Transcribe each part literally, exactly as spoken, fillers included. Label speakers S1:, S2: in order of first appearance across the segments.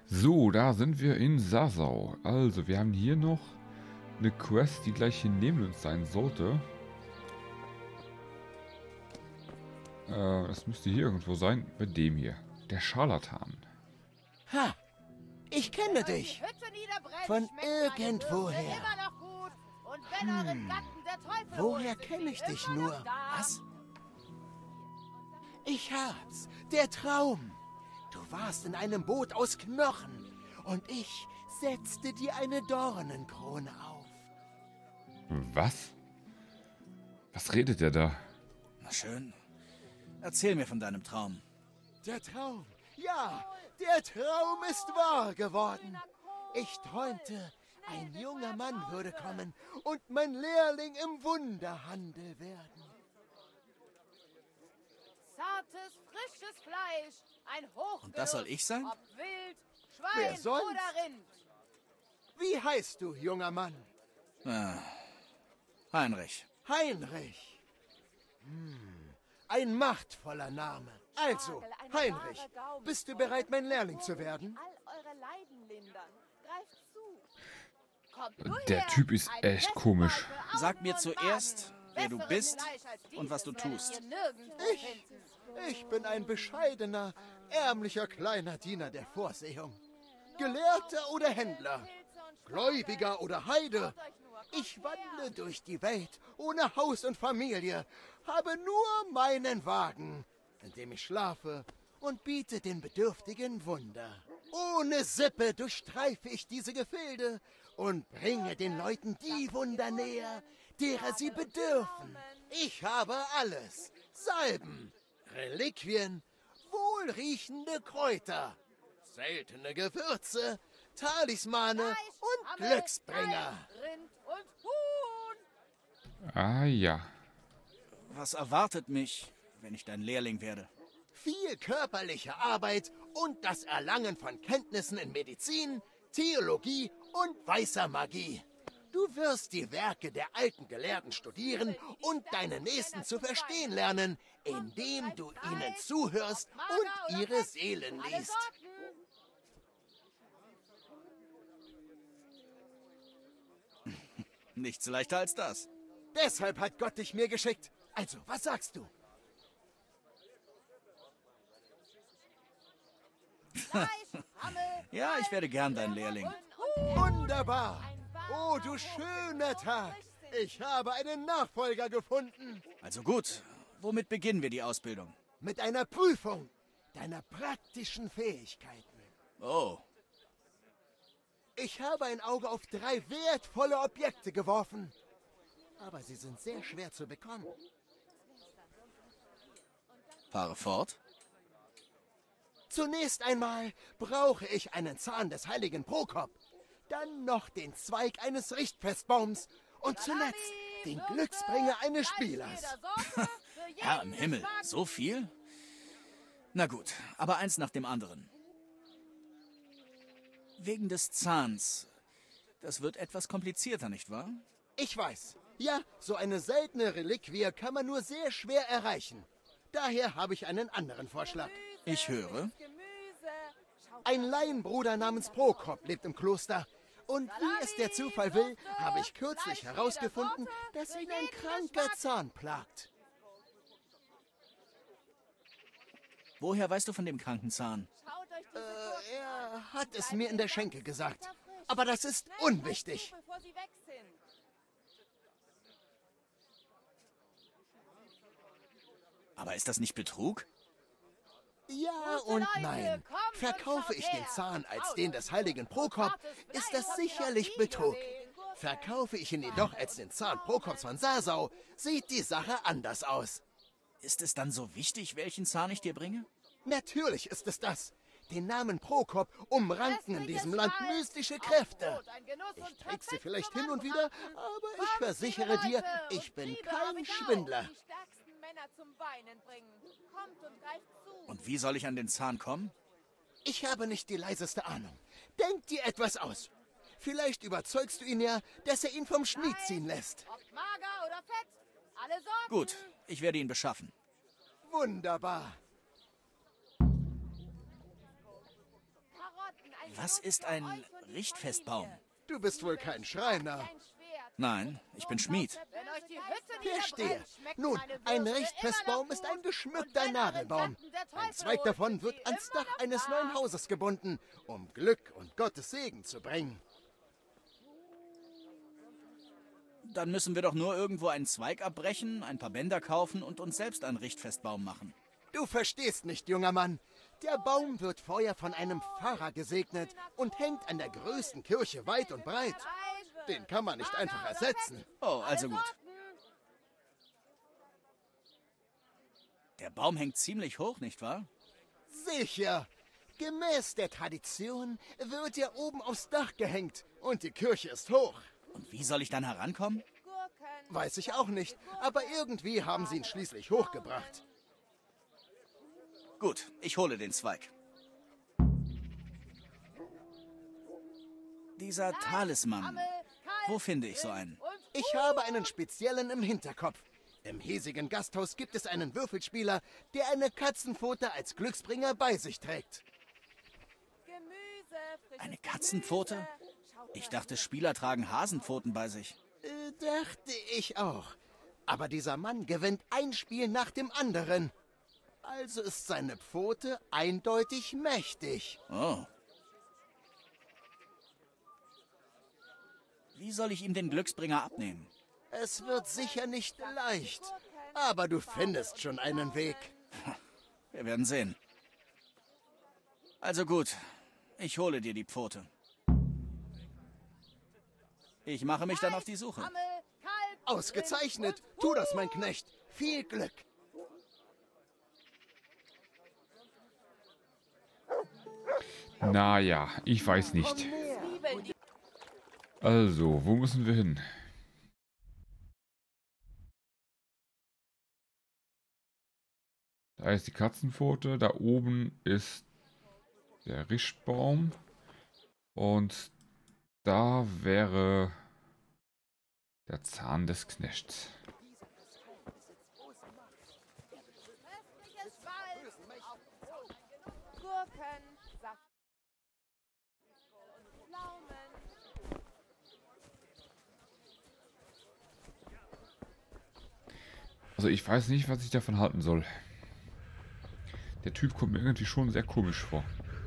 S1: So, da sind wir in Sasau. Also, wir haben hier noch eine Quest, die gleich hier neben uns sein sollte. Äh, das müsste hier irgendwo sein. Bei dem hier. Der Scharlatan.
S2: Ha! Ich kenne dich. Von irgendwoher. Hm. Woher kenne ich dich nur? Was? Ich hab's. Der Traum. Du warst in einem Boot aus Knochen und ich setzte dir eine Dornenkrone auf.
S1: Was? Was redet der da?
S3: Na schön. Erzähl mir von deinem Traum.
S2: Der Traum. Ja, der Traum ist wahr geworden. Ich träumte, ein junger Mann würde kommen und mein Lehrling im Wunderhandel werden.
S4: Zartes, frisches Fleisch, ein Hochgenuss.
S3: Und das soll ich sein?
S4: Ob Wild, Schwein
S2: Wer sonst?
S4: oder Rind.
S2: Wie heißt du, junger Mann?
S3: Ah, Heinrich.
S2: Heinrich. Hm, ein machtvoller Name. Also, Heinrich, bist du bereit, mein Lehrling zu werden?
S4: All eure Leiden lindern. Greift zu. Kommt nur
S1: Der
S4: her,
S1: Typ ist
S4: ein
S1: echt
S4: Fest
S1: komisch.
S4: Leute,
S3: Sag mir
S4: Augen und
S3: zuerst,
S4: Magen.
S3: wer du
S4: Besseres
S3: bist
S4: Fleisch als
S3: und was du
S4: dieses werdet
S3: tust.
S4: ihr nirgendwo
S2: Ich?
S4: finden.
S2: Ich bin ein bescheidener, ärmlicher kleiner Diener der Vorsehung. Gelehrter oder Händler, Gläubiger oder Heide. Ich wandle durch die Welt ohne Haus und Familie, habe nur meinen Wagen, in dem ich schlafe und biete den Bedürftigen Wunder. Ohne Sippe durchstreife ich diese Gefilde und bringe den Leuten die Wunder näher, derer sie bedürfen. Ich habe alles. Salben, Reliquien, wohlriechende Kräuter, seltene Gewürze, Talismane und
S4: Hammel,
S2: Glücksbringer.
S4: Ei, Rind und Huhn.
S1: Ah ja.
S3: Was erwartet mich, wenn ich dein Lehrling werde?
S2: Viel körperliche Arbeit und das Erlangen von Kenntnissen in Medizin, Theologie und weißer Magie. Du wirst die Werke der alten Gelehrten studieren und deine Nächsten zu verstehen lernen, indem du ihnen zuhörst und ihre Seelen liest.
S3: Nichts leichter als das.
S2: Deshalb hat Gott dich mir geschickt. Also, was sagst du?
S4: Fleisch, Hammel,
S3: Ja, ich werde gern dein Lehrling.
S2: Wunderbar! Oh, du schöner Tag! Ich habe einen Nachfolger gefunden.
S3: Also gut, womit beginnen wir die Ausbildung?
S2: Mit einer Prüfung deiner praktischen Fähigkeiten.
S3: Oh,
S2: Ich habe ein Auge auf drei wertvolle Objekte geworfen. Aber sie sind sehr schwer zu bekommen.
S3: fahre fort.
S2: Zunächst einmal brauche ich einen Zahn des heiligen Prokop. Dann noch den Zweig eines Richtfestbaums. Und zuletzt den Glücksbringer eines Spielers.
S3: Herr im Himmel, so viel? Na gut, aber eins nach dem anderen. Wegen des Zahns. Das wird etwas komplizierter, nicht wahr?
S2: Ich weiß. Ja, so eine seltene Reliquie kann man nur sehr schwer erreichen. Daher habe ich einen anderen Vorschlag.
S3: Ich höre.
S2: Ein Laienbruder namens Prokop lebt im Kloster. Und wie es der Zufall will, habe ich kürzlich herausgefunden, dass ihn ein kranker Zahn plagt.
S3: Woher weißt du von dem kranken Zahn?
S2: Äh, er hat es mir in der Schenke gesagt. Aber das ist unwichtig.
S4: Bevor sie weg sind.
S3: Aber ist das nicht Betrug?
S2: Ja und nein. Verkaufe ich den Zahn als den des heiligen Prokop, ist das sicherlich Betrug. Verkaufe ich ihn jedoch als den Zahn Prokops von Sasau, sieht die Sache anders aus.
S3: Ist es dann so wichtig, welchen Zahn ich dir bringe?
S2: Natürlich ist es das. Den Namen Prokop umranken in diesem Land mystische Kräfte. Ich träg sie vielleicht hin und wieder, aber ich versichere dir, ich bin kein Schwindler.
S3: Und wie soll ich an den Zahn kommen?
S2: Ich habe nicht die leiseste Ahnung. Denk dir etwas aus. Vielleicht überzeugst du ihn ja, dass er ihn vom Schmied ziehen lässt.
S4: Ob mager oder fett, alle Sorten.
S3: Gut, ich werde ihn beschaffen.
S2: Wunderbar.
S4: Karotten,
S3: Was ist ein Richtfestbaum?
S2: Du bist wohl kein Schreiner.
S3: Nein, ich bin Schmied.
S2: Verstehe. Nun, ein Richtfestbaum ist ein geschmückter Nadelbaum. Ein Zweig davon wird ans Dach eines neuen Hauses gebunden, um Glück und Gottes Segen zu bringen.
S3: Dann müssen wir doch nur irgendwo einen Zweig abbrechen, ein paar Bänder kaufen und uns selbst einen Richtfestbaum machen.
S2: Du verstehst nicht, junger Mann. Der Baum wird vorher von einem Pfarrer gesegnet und hängt an der größten Kirche weit und breit. Den kann man nicht einfach ersetzen.
S3: Oh, also gut. Der Baum hängt ziemlich hoch, nicht wahr?
S2: Sicher. Gemäß der Tradition wird er oben aufs Dach gehängt und die Kirche ist hoch.
S3: Und wie soll ich dann herankommen?
S2: Weiß ich auch nicht, aber irgendwie haben sie ihn schließlich hochgebracht.
S3: Gut, ich hole den Zweig. Dieser Talisman, wo finde ich so einen?
S2: Ich habe einen speziellen im Hinterkopf. Im hiesigen Gasthaus gibt es einen Würfelspieler, der eine Katzenpfote als Glücksbringer bei sich trägt.
S3: Eine Katzenpfote? Ich dachte, Spieler tragen Hasenpfoten bei sich.
S2: Äh, dachte ich auch. Aber dieser Mann gewinnt ein Spiel nach dem anderen. Also ist seine Pfote eindeutig mächtig.
S3: Oh. Wie soll ich ihm den Glücksbringer abnehmen?
S2: Es wird sicher nicht leicht, aber du findest schon einen Weg.
S3: Wir werden sehen. Also gut, ich hole dir die Pfote. Ich mache mich dann auf die Suche.
S2: Ausgezeichnet. Tu das, mein Knecht. Viel Glück.
S1: Naja, ich weiß nicht. Also, wo müssen wir hin? Da ist die Katzenpfote, da oben ist der Richtbaum und da wäre der Zahn des Knechts. Also ich weiß nicht, was ich davon halten soll. Der Typ kommt mir irgendwie schon sehr komisch vor.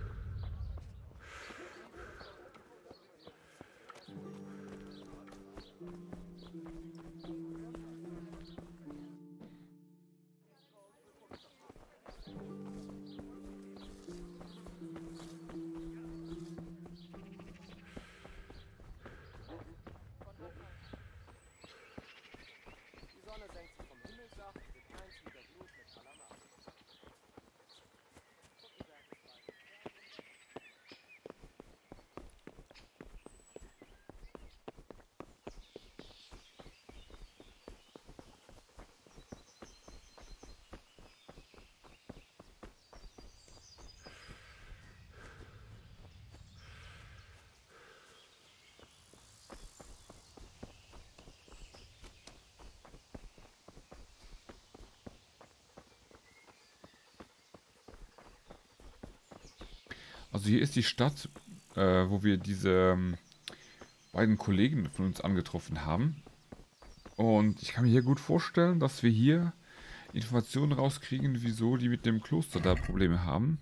S1: Also hier ist die Stadt, äh, wo wir diese ähm, beiden Kollegen von uns angetroffen haben. Und ich kann mir hier gut vorstellen, dass wir hier Informationen rauskriegen, wieso die mit dem Kloster da Probleme haben.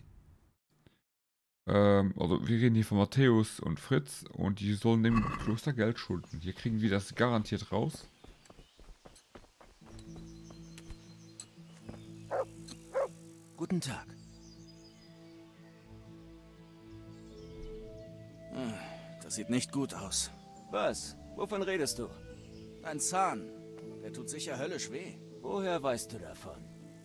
S1: Ähm, also wir reden hier von Matthäus und Fritz und die sollen dem Kloster Geld schulden. Hier kriegen wir das garantiert raus.
S3: Guten Tag. Das sieht nicht gut aus.
S5: Was? Wovon redest du?
S3: Ein Zahn. Der tut sicher höllisch weh.
S5: Woher weißt du davon?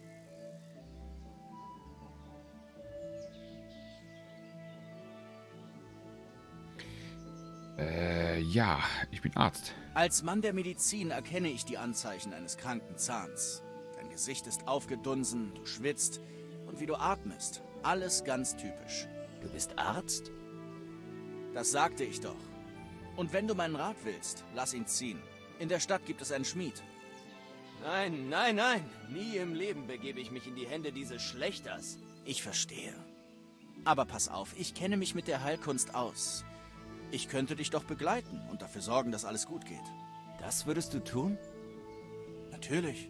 S1: Äh, ja, ich bin Arzt.
S3: Als Mann der Medizin erkenne ich die Anzeichen eines kranken Zahns. Dein Gesicht ist aufgedunsen, du schwitzt und wie du atmest. Alles ganz typisch.
S5: Du bist Arzt?
S3: Das sagte ich doch. Und wenn du meinen Rat willst, lass ihn ziehen. In der Stadt gibt es einen Schmied.
S5: Nein, nein, nein. Nie im Leben begebe ich mich in die Hände dieses Schlechters.
S3: Ich verstehe. Aber pass auf, ich kenne mich mit der Heilkunst aus. Ich könnte dich doch begleiten und dafür sorgen, dass alles gut geht.
S5: Das würdest du tun?
S3: Natürlich.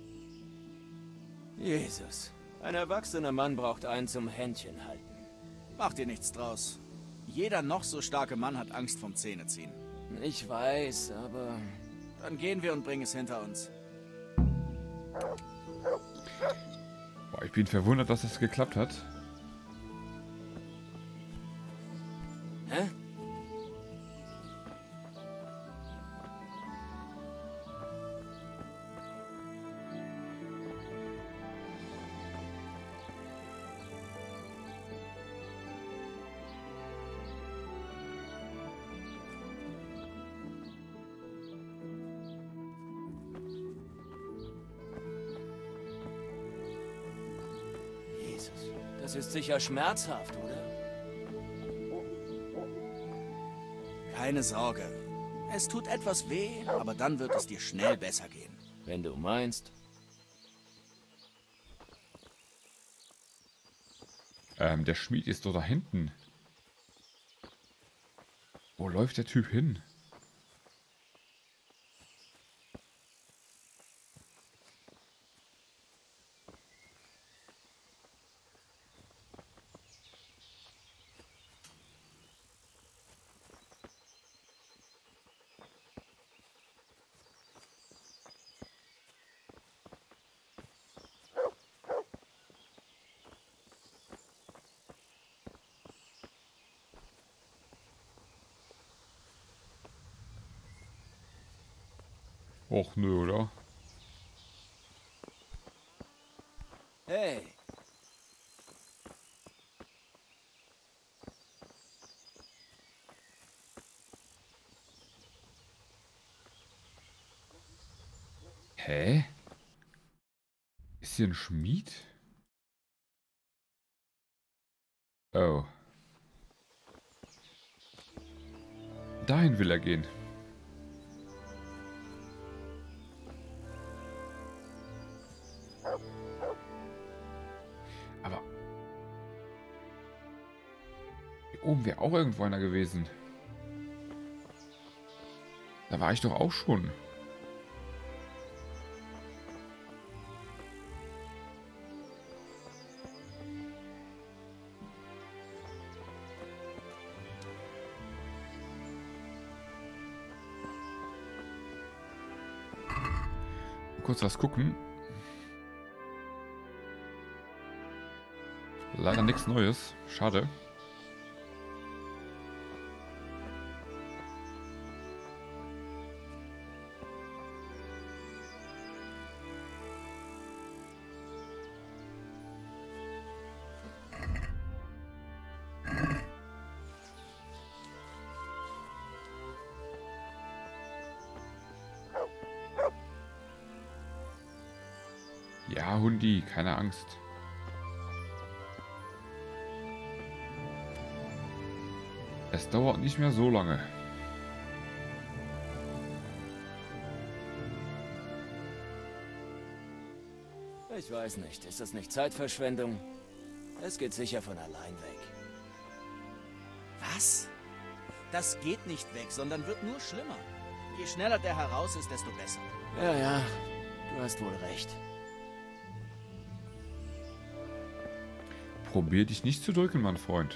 S5: Jesus. Ein erwachsener Mann braucht einen zum Händchen halten.
S3: Mach dir nichts draus. Jeder noch so starke Mann hat Angst vom Zähneziehen.
S5: Ich weiß, aber...
S3: Dann gehen wir und bringen es hinter uns.
S1: Boah, ich bin verwundert, dass das geklappt hat.
S5: Hä? Jesus, das ist sicher schmerzhaft, oder?
S3: Keine Sorge. Es tut etwas weh, aber dann wird es dir schnell besser gehen.
S5: Wenn du meinst.
S1: Ähm, der Schmied ist doch da hinten. Wo läuft der Typ hin? Och nö, oder?
S5: Hey,
S1: Hä? Ist hier ein Schmied? Oh. Dahin will er gehen. Aber hier oben wäre auch irgendwo einer gewesen. Da war ich doch auch schon. Kurz was gucken. Leider nichts Neues. Schade. Ja, Hundi, keine Angst. Es dauert nicht mehr so lange.
S5: ich weiß nicht. Ist das nicht Zeitverschwendung? Es geht sicher von allein weg.
S3: Was? Das geht nicht weg, sondern wird nur schlimmer. Je schneller der heraus ist, desto besser.
S5: Ja, ja, du hast wohl recht.
S1: Probier dich nicht zu drücken, mein Freund.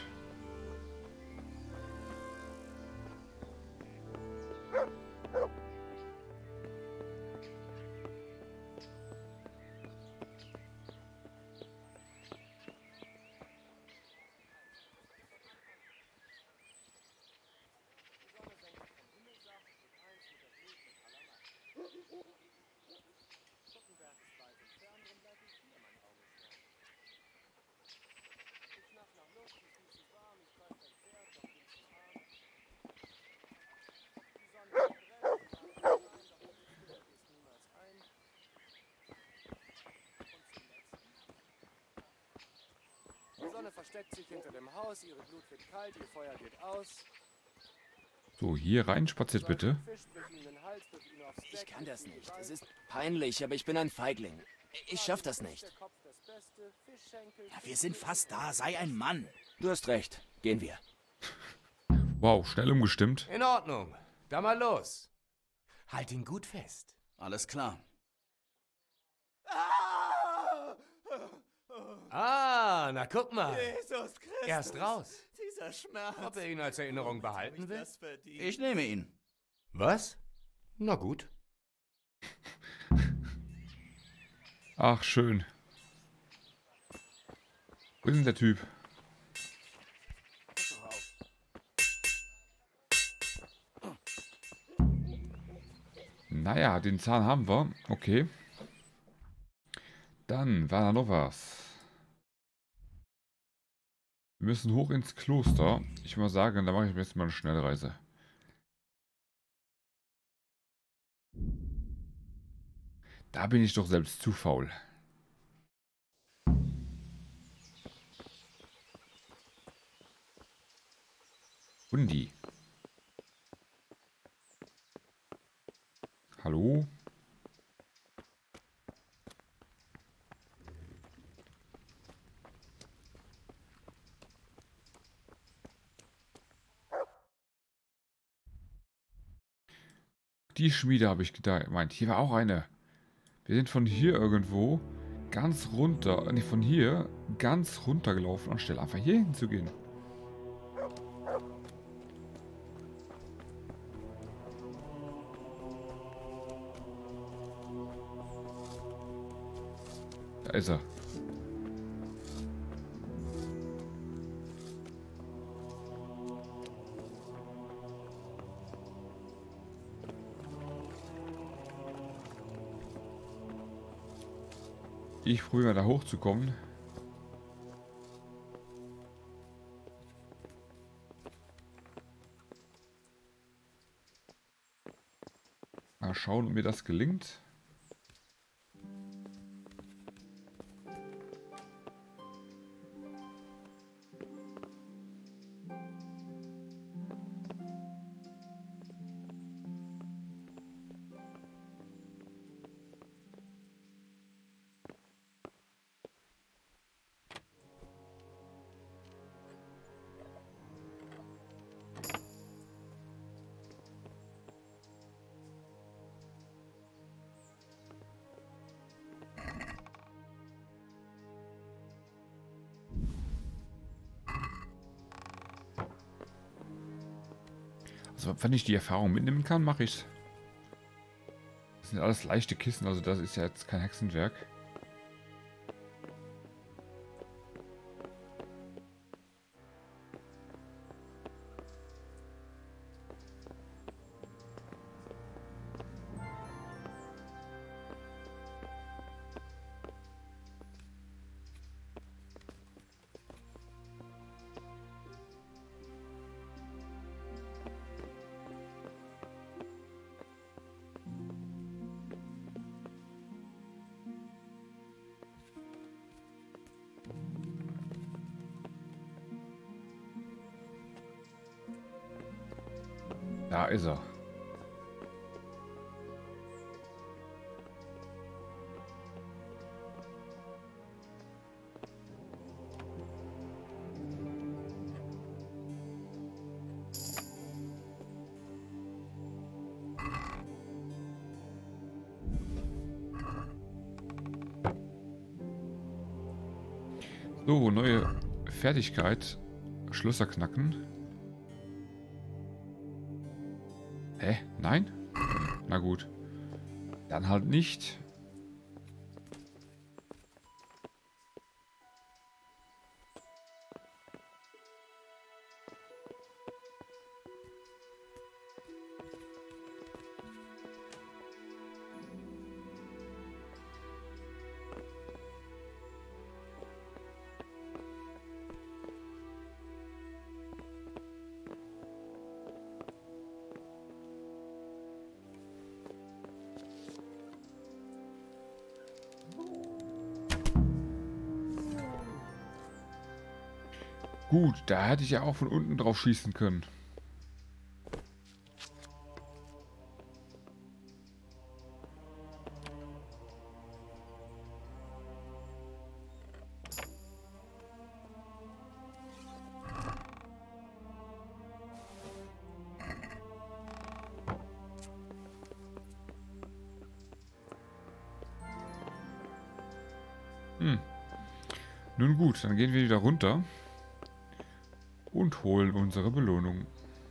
S6: Die Sonne versteckt sich hinter dem Haus, ihre Glut wird kalt, ihr Feuer geht aus.
S1: So, hier rein spaziert bitte.
S5: Ich kann das nicht. Es ist peinlich, aber ich bin ein Feigling. Ich schaff das nicht.
S3: Ja, wir sind fast da. Sei ein Mann.
S5: Du hast recht. Gehen wir.
S1: Wow, schnell umgestimmt.
S6: In Ordnung. Dann mal los. Halt ihn gut fest.
S3: Alles klar.
S6: Ah, na guck mal.
S2: Jesus Christus.
S6: Er ist raus.
S2: Dieser Schmerz.
S6: Ob er ihn als Erinnerung behalten will?
S2: Das verdient.
S3: Ich nehme ihn.
S6: Was? Na gut.
S1: Ach, schön. Wo ist denn der Typ? Naja, den Zahn haben wir. Okay. Dann war da noch was. Wir müssen hoch ins Kloster. Ich mal sagen, da mache ich mir jetzt mal eine Schnellreise. Da bin ich doch selbst zu faul. Hundi. Hallo? Die Schmiede habe ich gemeint. Hier war auch eine. Wir sind von hier irgendwo ganz runter, nicht von hier, ganz runter gelaufen, anstelle einfach hier hinzugehen. Da ist er. Ich probiere mal da hochzukommen. Mal schauen, ob mir das gelingt. Also, wenn ich die Erfahrung mitnehmen kann, mache ich's. Das sind alles leichte Kissen, also das ist ja jetzt kein Hexenwerk. Da ist er. So, neue Fertigkeit. Schlösser knacken. Hä? Nein? Na gut. Dann halt nicht. Gut, da hätte ich ja auch von unten drauf schießen können. Hm. Nun gut, dann gehen wir wieder runter und holen unsere Belohnung.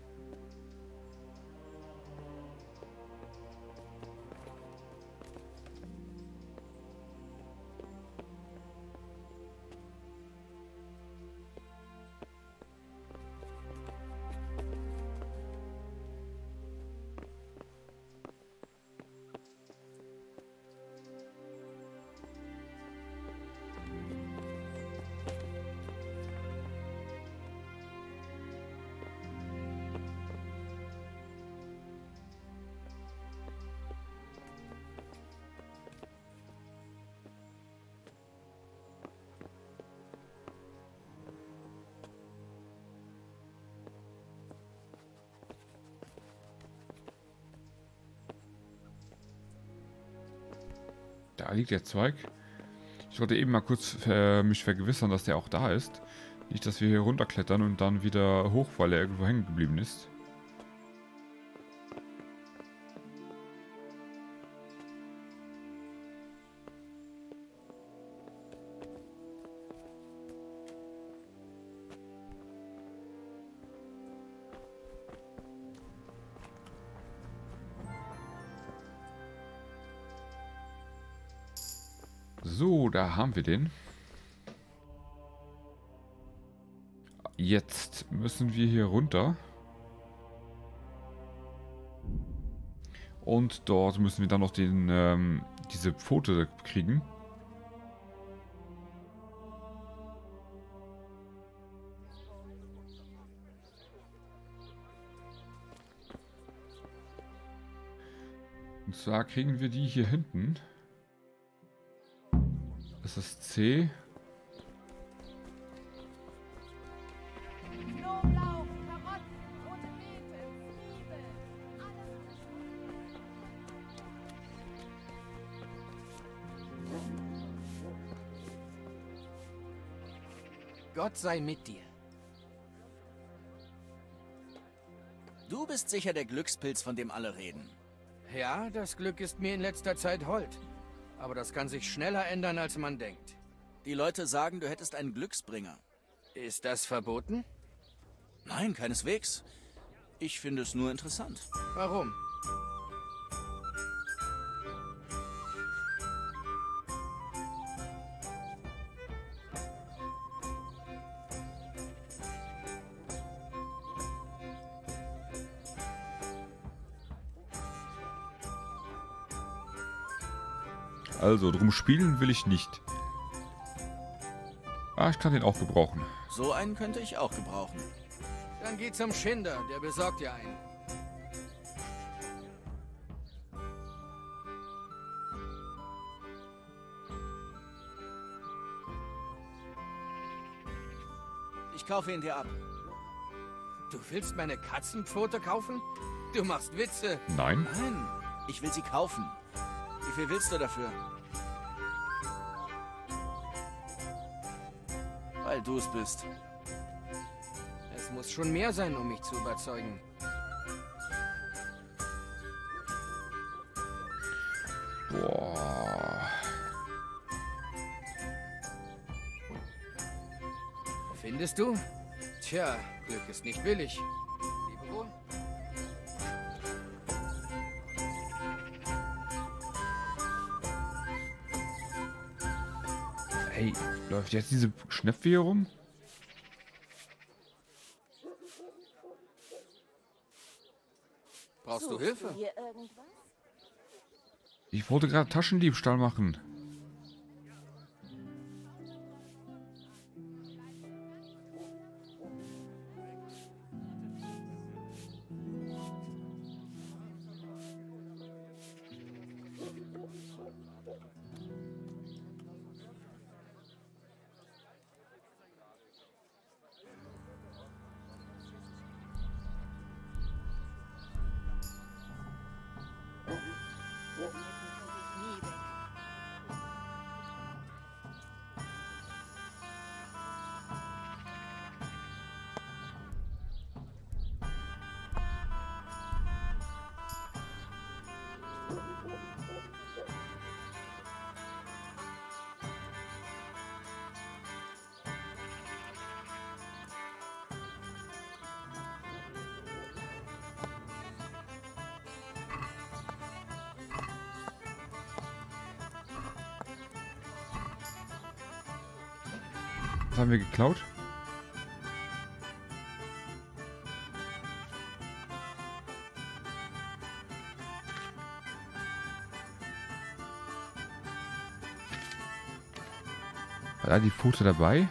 S1: Da liegt der Zweig. Ich wollte eben mal kurz äh, mich vergewissern, dass der auch da ist. Nicht, dass wir hier runterklettern und dann wieder hoch, weil er irgendwo hängen geblieben ist. So, da haben wir den. Jetzt müssen wir hier runter. Und dort müssen wir dann noch den, ähm, diese Pfote kriegen. Und zwar kriegen wir die hier hinten. Das ist C.
S4: Knoblauch, Karotten, rote Beete, Zwiebeln, alles.
S7: Gott sei mit dir.
S3: Du bist sicher der Glückspilz, von dem alle reden.
S7: Ja, das Glück ist mir in letzter Zeit hold. Aber das kann sich schneller ändern, als man denkt.
S3: Die Leute sagen, du hättest einen Glücksbringer.
S7: Ist das verboten?
S3: Nein, keineswegs. Ich finde es nur interessant.
S7: Warum?
S1: Also, drum spielen will ich nicht. Ah, ich kann den auch gebrauchen.
S3: So einen könnte ich auch gebrauchen.
S7: Dann geh zum Schinder, der besorgt dir einen.
S3: Ich kaufe ihn dir ab.
S7: Du willst meine Katzenpfote kaufen? Du machst Witze.
S1: Nein?
S3: Nein, ich will sie kaufen. Wie viel willst du dafür? Weil du es bist.
S7: Es muss schon mehr sein, um mich zu überzeugen.
S1: Boah.
S7: Findest du? Tja, Glück ist nicht billig. Lebe wohl.
S1: Hey, läuft jetzt diese Schnepfe hier rum?
S7: Brauchst du
S4: Suchst
S7: Hilfe?
S4: hier irgendwas?
S1: Ich wollte gerade Taschendiebstahl machen. Was haben wir geklaut? War da die Pfote dabei?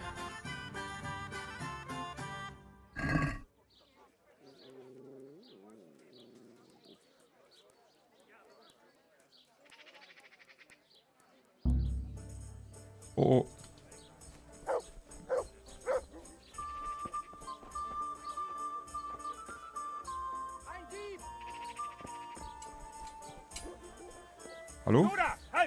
S1: Oh. Hallo?
S6: Halt!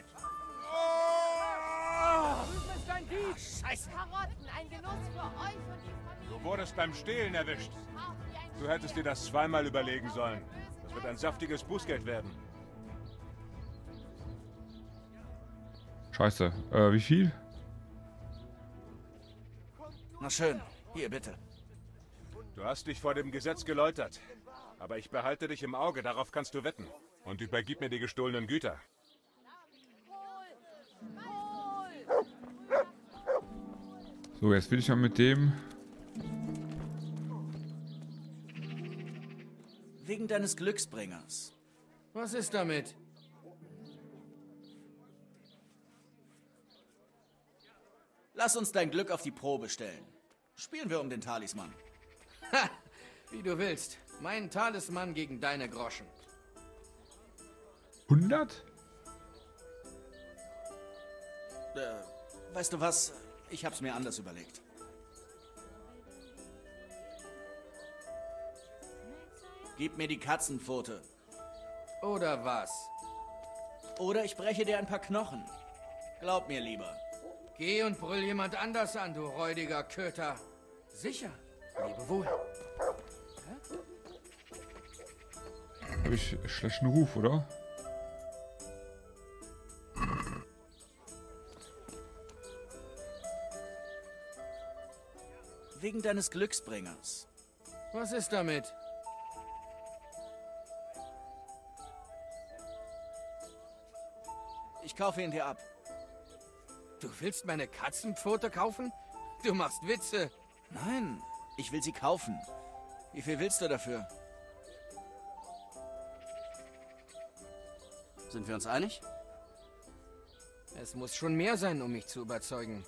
S4: Scheiße. Karotten, ein Genuss für euch und die Familie.
S6: Du wurdest beim Stehlen erwischt.
S4: Scharf wie ein
S6: Du hättest dir das zweimal überlegen sollen. Das wird ein saftiges Bußgeld werden.
S1: Scheiße. Äh, wie viel?
S3: Na schön, hier bitte.
S6: Du hast dich vor dem Gesetz geläutert. Aber ich behalte dich im Auge, darauf kannst du wetten. Und übergib mir die gestohlenen Güter.
S1: So, jetzt will ich mal mit dem...
S3: Wegen deines Glücksbringers.
S7: Was ist damit?
S3: Lass uns dein Glück auf die Probe stellen. Spielen wir um den Talisman.
S7: Ha! Wie du willst. Mein Talisman gegen deine Groschen.
S1: hundert?
S3: Äh, weißt du was? Ich hab's mir anders überlegt. Gib mir die Katzenpfote.
S7: Oder was?
S3: Oder ich breche dir ein paar Knochen. Glaub mir lieber.
S7: Geh und brüll jemand anders an, du räudiger Köter. Sicher. Lebe wohl.
S1: Habe ich schlechten Ruf, oder?
S3: Wegen deines Glücksbringers.
S7: Was ist damit?
S3: Ich kaufe ihn dir ab.
S7: Du willst meine Katzenpfote kaufen? Du machst Witze.
S3: Nein, ich will sie kaufen. Wie viel willst du dafür? Sind wir uns einig?
S7: Es muss schon mehr sein, um mich zu überzeugen.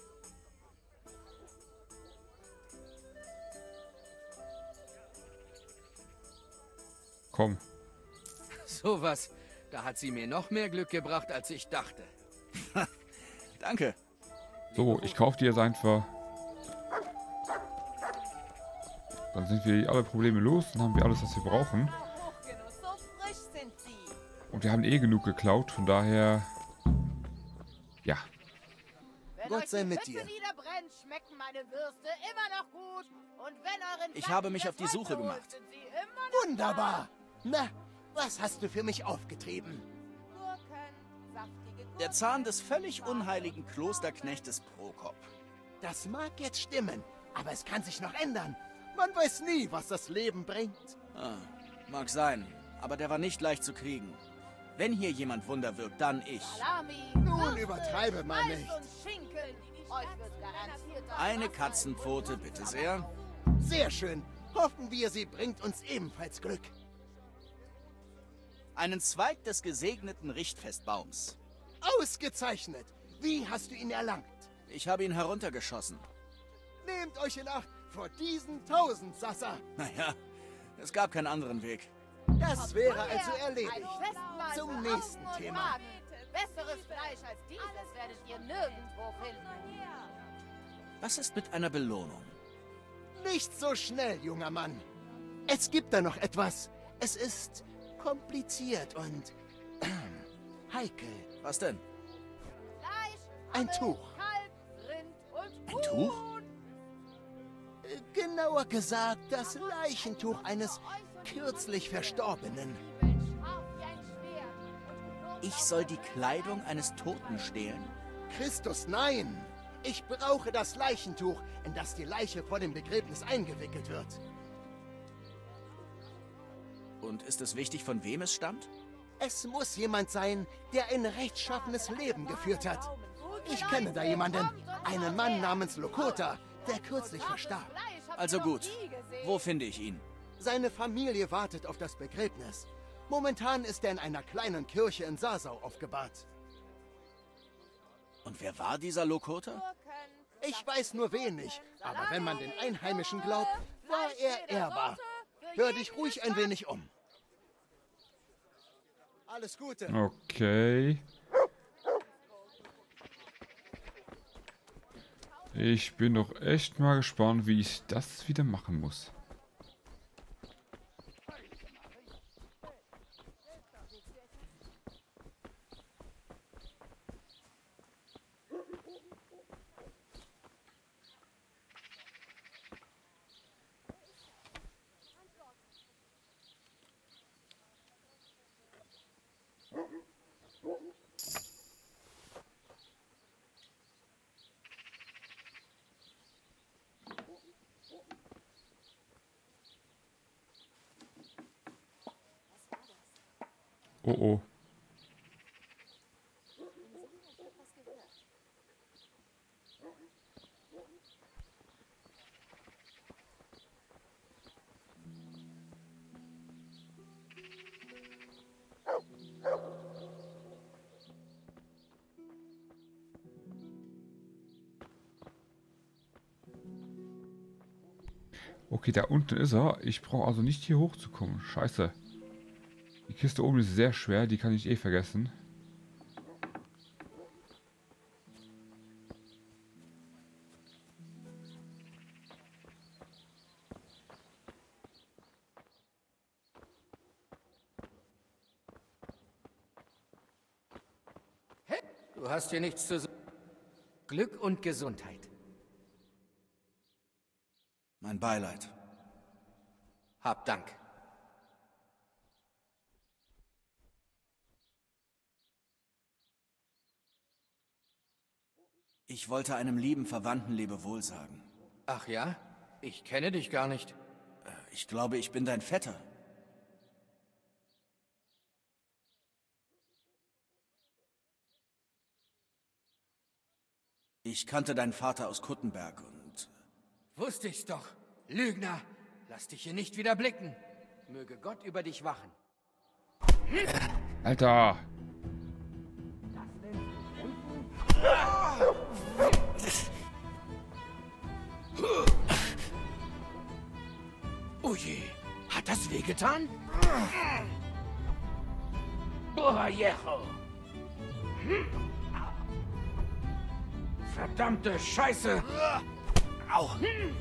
S1: Komm.
S7: Sowas. Da hat sie mir noch mehr Glück gebracht, als ich dachte.
S3: Danke.
S1: So, ich kaufe dir jetzt einfach. Dann sind wir alle Probleme los. Dann haben wir alles, was wir brauchen.
S4: Hochgenuss, so frisch sind sie.
S1: Und wir haben eh genug geklaut. Von daher... Ja.
S4: Wenn
S2: Gott
S4: euch
S2: sei
S4: die
S2: mit
S4: Hütte
S2: dir.
S4: niederbrennt, schmecken meine Würste immer noch gut. Und wenn euren
S3: Ich
S4: Gatten
S3: habe mich
S4: das
S3: auf die Suche
S4: Holz holt,
S3: gemacht.
S4: sind sie immer noch
S2: Wunderbar. Na, was hast du für mich aufgetrieben?
S4: da. Gurken, saftige Gurken.
S3: Der Zahn des völlig unheiligen Klosterknechtes Prokop.
S2: Das mag jetzt stimmen, aber es kann sich noch ändern. Man weiß nie, was das Leben bringt.
S3: Ah, mag sein, aber der war nicht leicht zu kriegen. Wenn hier jemand Wunder wirkt, dann ich.
S4: Salami,
S2: Nun
S4: Würste,
S2: übertreibe mal
S4: Reis
S2: nicht.
S4: und Schinken. Euch wird garantiert das
S3: Eine
S4: Wasser
S3: Katzenpfote, bitte sehr.
S2: Sehr schön. Hoffen wir, sie bringt uns ebenfalls Glück.
S3: Einen Zweig des gesegneten Richtfestbaums.
S2: Ausgezeichnet. Wie hast du ihn erlangt?
S3: Ich habe ihn heruntergeschossen.
S2: Nehmt euch in Acht vor diesen Tausendsasser.
S3: Naja, es gab keinen anderen Weg.
S2: Das wäre
S4: Feuer,
S2: also
S4: ein
S2: erledigt.
S4: Festmahl
S2: Zum
S4: für
S2: nächsten
S4: Augen und
S2: Thema.
S4: Magen. Besseres Fleisch als dieses werdet ihr nirgendwo finden.
S3: Was ist mit einer Belohnung?
S2: Nicht so schnell, junger Mann. Es gibt da noch etwas. Es ist kompliziert und äh, heikel.
S3: Was denn?
S4: Fleisch,
S2: Ein
S4: Hammel,
S2: Tuch.
S4: Kalb, Rind und
S3: Ein Tuch?
S4: Huhn.
S2: Äh, Genauer gesagt, das Leichentuch eines kürzlich Verstorbenen.
S4: Zwiebeln, scharf wie ein Schwert. Und
S3: Ich soll die Kleidung eines Toten stehlen?
S2: Christus, nein! Ich brauche das Leichentuch, in das die Leiche vor dem Begräbnis eingewickelt wird.
S3: Und ist es wichtig, von wem es stammt?
S2: Es muss jemand sein, der ein rechtschaffenes Leben geführt hat. Ich kenne da jemanden, einen Mann namens Lokota, der kürzlich verstarb.
S3: Also gut. Wo finde ich ihn?
S2: Seine Familie wartet auf das Begräbnis. Momentan ist er in einer kleinen Kirche in Sasau aufgebahrt.
S3: Und wer war dieser Lokoter?
S2: Ich weiß nur wenig, aber wenn man den Einheimischen glaubt, war er ehrbar. Hör dich ruhig ein wenig um. Alles Gute.
S1: Okay. Ich bin doch echt mal gespannt, wie ich das wieder machen muss. Oh oh. Okay, da unten ist er. Ich brauche also nicht hier hochzukommen. Scheiße. Die Kiste oben ist sehr schwer, die kann ich eh vergessen.
S7: Du hast hier nichts zu sagen. Glück und Gesundheit.
S3: Mein Beileid.
S7: Hab Dank.
S3: Ich wollte einem lieben Verwandten Lebewohl sagen.
S7: Ach ja? Ich kenne dich gar nicht.
S3: Äh, ich glaube, ich bin dein Vetter. Ich kannte deinen Vater aus Kuttenberg und...
S7: Wusste ich's doch. Lügner, lass dich hier nicht wieder blicken. Möge Gott über dich wachen.
S1: Alter!
S7: Oh je, hat das wehgetan? Borrajecho! Verdammte Scheiße! Au!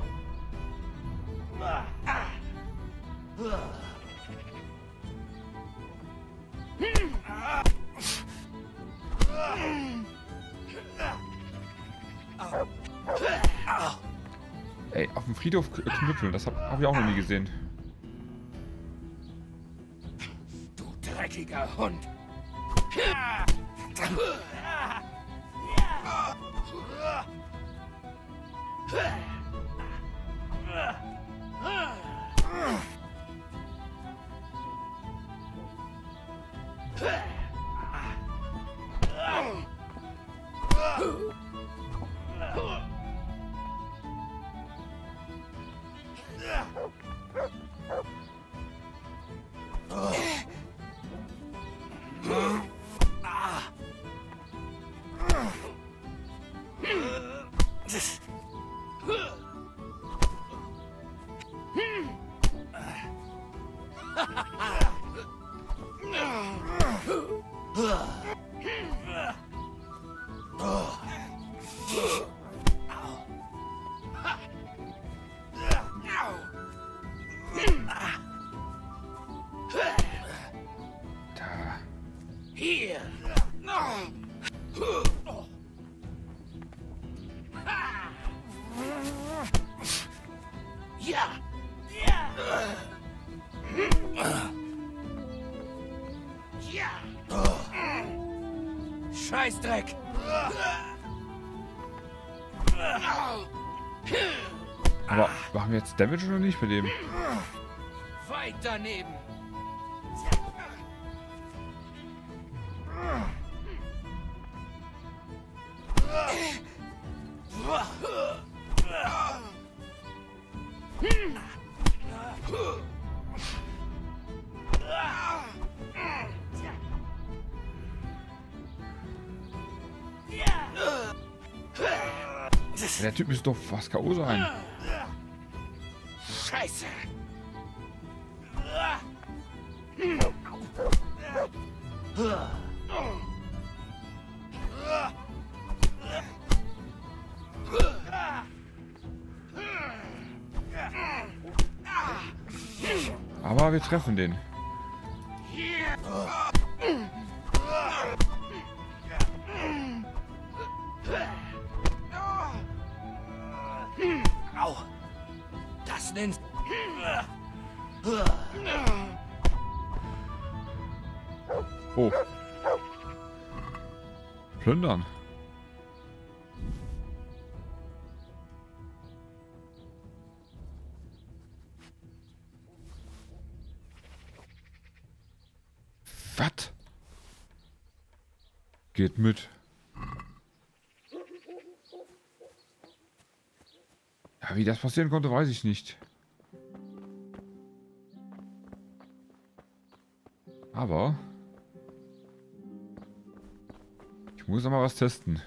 S1: Ey, auf dem Friedhof k- knüppeln, das habe hab ich auch noch nie gesehen.
S7: Du dreckiger Hund!
S1: Da.
S7: Hier! Ja! Ja! Scheißdreck!
S1: Aber machen wir jetzt Damage oder nicht bei dem?
S7: Weit daneben!
S1: Der Typ müsste doch fast K O sein.
S3: Scheiße!
S1: Aber wir treffen den.
S7: Au! Das nennst...
S1: Oh. Plündern. Was? Geht mit. Ja, wie das passieren konnte, weiß ich nicht. Aber ich muss noch mal was testen.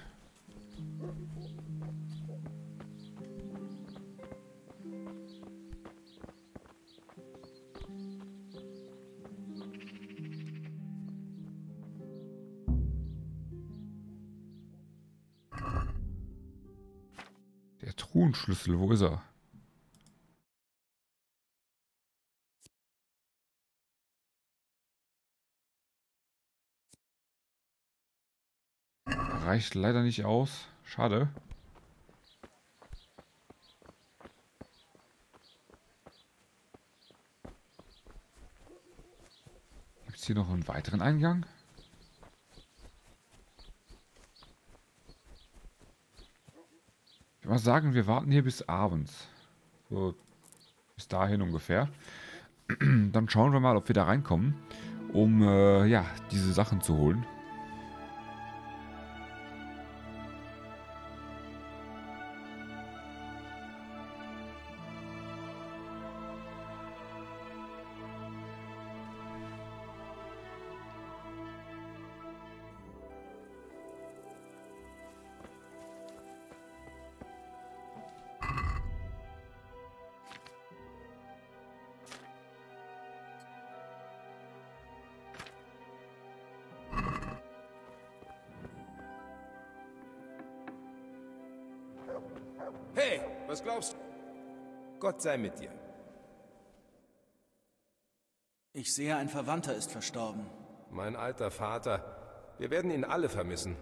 S1: Der Truhenschlüssel, wo ist er? Reicht leider nicht aus. Schade. Gibt es hier noch einen weiteren Eingang? Ich würde mal sagen, wir warten hier bis abends. So bis dahin ungefähr. Dann schauen wir mal, ob wir da reinkommen, um äh, ja, diese Sachen zu holen.
S8: Hey, was glaubst du? Gott sei mit dir.
S3: Ich sehe, ein Verwandter ist verstorben.
S8: Mein alter Vater. Wir werden ihn alle vermissen.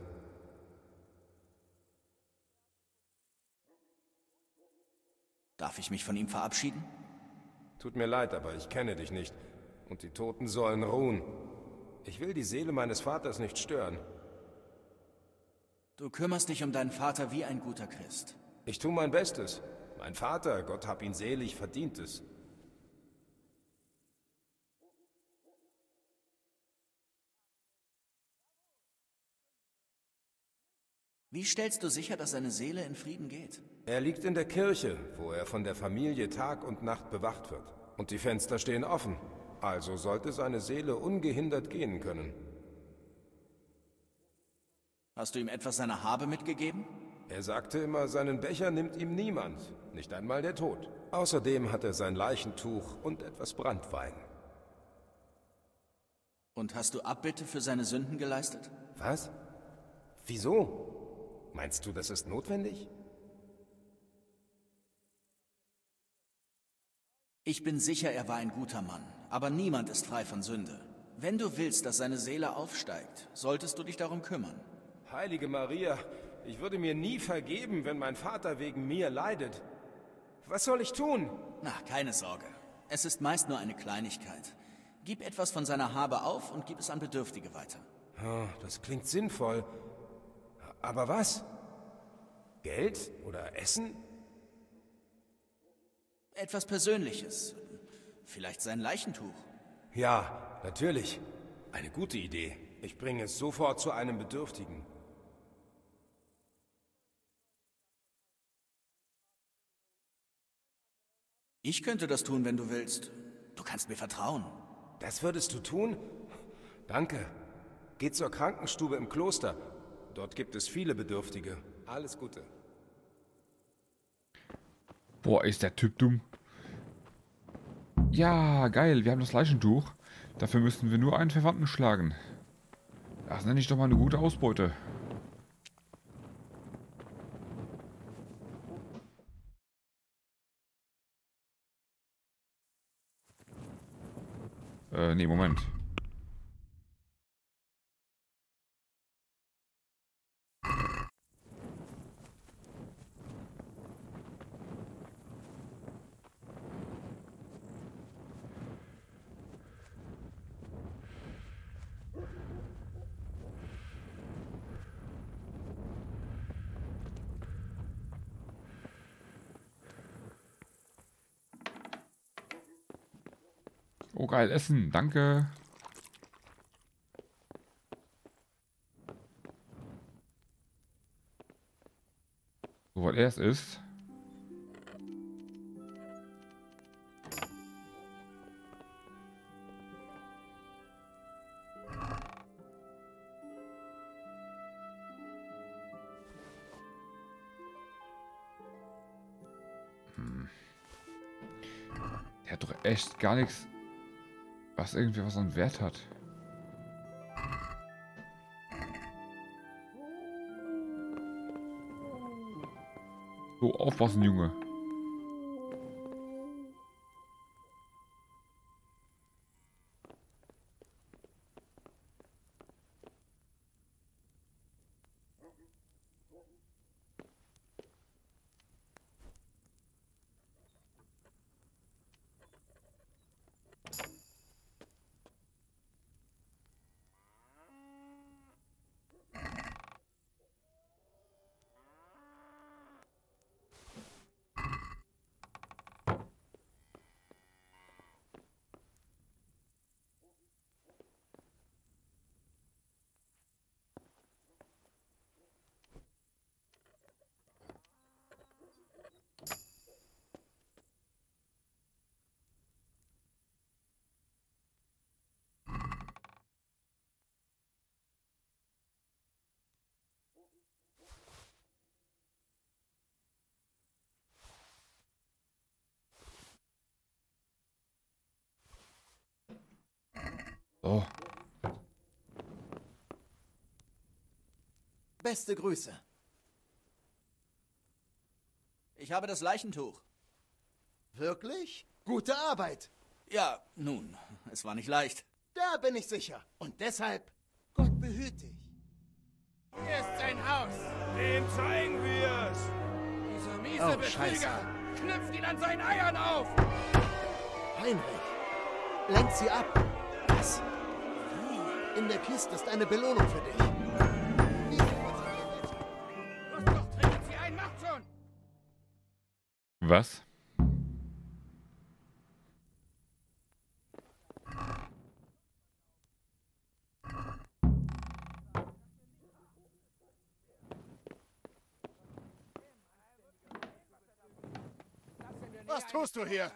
S3: Darf ich mich von ihm verabschieden?
S8: Tut mir leid, aber ich kenne dich nicht. Und die Toten sollen ruhen. Ich will die Seele meines Vaters nicht stören.
S3: Du kümmerst dich um deinen Vater wie ein guter Christ.
S8: Ich tue mein Bestes. Mein Vater, Gott hab ihn selig, verdient es.
S3: Wie stellst du sicher, dass seine Seele in Frieden geht?
S8: Er liegt in der Kirche, wo er von der Familie Tag und Nacht bewacht wird. Und die Fenster stehen offen. Also sollte seine Seele ungehindert gehen können.
S3: Hast du ihm etwas seiner Habe mitgegeben?
S8: Er sagte immer, seinen Becher nimmt ihm niemand, nicht einmal der Tod. Außerdem hat er sein Leichentuch und etwas Branntwein.
S3: Und hast du Abbitte für seine Sünden geleistet?
S8: Was? Wieso? Meinst du, das ist notwendig?
S3: Ich bin sicher, er war ein guter Mann, aber niemand ist frei von Sünde. Wenn du willst, dass seine Seele aufsteigt, solltest du dich darum kümmern.
S8: Heilige Maria, ich würde mir nie vergeben, wenn mein Vater wegen mir leidet. Was soll ich tun?
S3: Na, keine Sorge. Es ist meist nur eine Kleinigkeit. Gib etwas von seiner Habe auf und gib es an Bedürftige weiter.
S8: Oh, das klingt sinnvoll. Aber was? Geld oder Essen?
S3: Etwas Persönliches. Vielleicht sein Leichentuch.
S8: Ja, natürlich. Eine gute Idee. Ich bringe es sofort zu einem Bedürftigen.
S3: Ich könnte das tun, wenn du willst. Du kannst mir vertrauen.
S8: Das würdest du tun? Danke. Geh zur Krankenstube im Kloster. Dort gibt es viele Bedürftige. Alles Gute.
S1: Boah, ist der Typ dumm. Ja, geil, wir haben das Leichentuch. Dafür müssten wir nur einen Verwandten schlagen. Das nenne ich doch mal eine gute Ausbeute. Äh, nee, Moment. Oh geil, Essen, danke. So, was erst ist. Hm. Der hat doch echt gar nichts, was irgendwie was an Wert hat. So, aufpassen, Junge. So.
S2: Beste Grüße.
S3: Ich habe das Leichentuch.
S2: Wirklich? Gute Arbeit.
S3: Ja, nun, es war nicht leicht.
S2: Da bin ich sicher. Und deshalb, Gott behüte dich.
S7: Hier ist sein Haus.
S6: Dem zeigen wir's.
S7: Dieser miese
S2: Oh,
S7: Betrüger
S2: Scheiße.
S7: knüpft ihn an seinen Eiern auf.
S2: Heinrich, lenk sie ab.
S3: Was?
S2: In der Kiste ist eine Belohnung für dich.
S7: Los doch, trinken sie ein, macht schon.
S1: Was?
S2: Was tust du hier?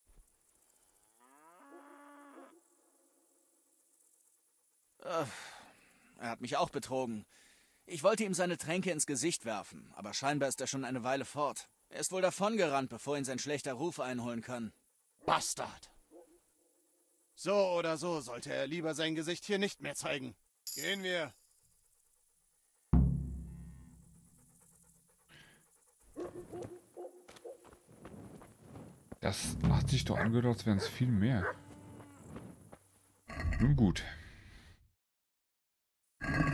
S3: Äh, er hat mich auch betrogen. Ich wollte ihm seine Tränke ins Gesicht werfen, aber scheinbar ist er schon eine Weile fort. Er ist wohl davongerannt, bevor ihn sein schlechter Ruf einholen kann.
S2: Bastard. So oder so sollte er lieber sein Gesicht hier nicht mehr zeigen. Gehen wir.
S1: Das hat sich doch angehört, als wären es viel mehr. Nun gut.